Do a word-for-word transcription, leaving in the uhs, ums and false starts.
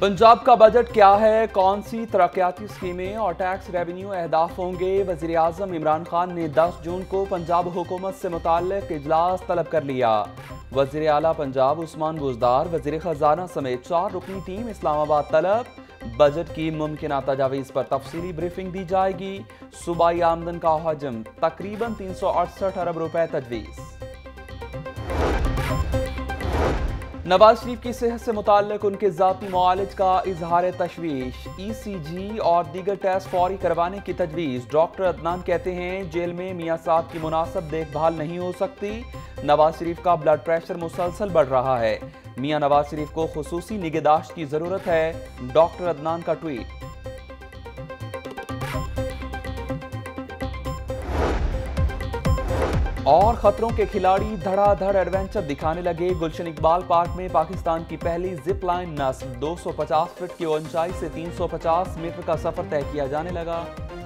पंजाब का बजट क्या है, कौन सी तरक्याती स्कीमें और टैक्स रेवेन्यू अहदाफ होंगे। वजीर आजम इमरान खान ने दस जून को पंजाब हुकूमत से मुताल्लिक इजलास तलब कर लिया। वजीर आला पंजाब उस्मान बुजदार, वजीर खजाना समेत चार रुकनी टीम इस्लामाबाद तलब। बजट की मुमकिन तजावीज़ पर तफसीली ब्रीफिंग दी जाएगी। सूबाई आमदन का हजम तकरीबन तीन सौ अड़सठ अरब रुपए तजवीज़। नवाज शरीफ की सेहत से मुताल्लिक उनके ज़ाती मुआलिज का इजहार तशवीश। ई सी जी और दीगर टेस्ट फौरी करवाने की तजवीज़। डॉक्टर अदनान कहते हैं जेल में मियाँ साहब की मुनासिब देखभाल नहीं हो सकती। नवाज शरीफ का ब्लड प्रेशर मुसलसल बढ़ रहा है। मियाँ नवाज शरीफ को खुसूसी निगहदाश्त की ज़रूरत है। डॉक्टर अदनान का ट्वीट। और खतरों के खिलाड़ी धड़ाधड़ एडवेंचर दिखाने लगे। गुलशन इकबाल पार्क में पाकिस्तान की पहली जिप लाइन नस्ब। दो सौ पचास फीट की ऊंचाई से तीन सौ पचास मीटर का सफर तय किया जाने लगा।